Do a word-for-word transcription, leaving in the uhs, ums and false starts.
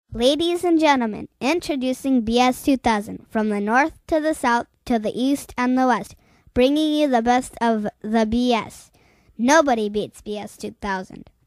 Ladies and gentlemen, introducing B S two thousand, from the north to the south to the east and the west, bringing you the best of the B S. Nobody beats B S two thousand.